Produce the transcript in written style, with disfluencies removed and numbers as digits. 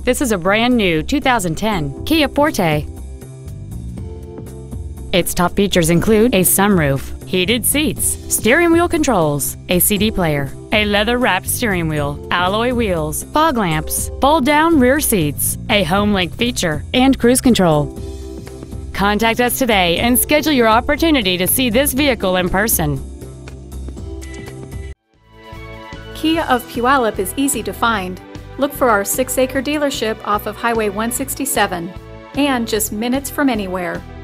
This is a brand new 2010 Kia Forte. Its top features include a sunroof, heated seats, steering wheel controls, a CD player, a leather-wrapped steering wheel, alloy wheels, fog lamps, fold-down rear seats, a home link feature, and cruise control. Contact us today and schedule your opportunity to see this vehicle in person. Kia of Puyallup is easy to find. Look for our 6-acre dealership off of Highway 167 and just minutes from anywhere.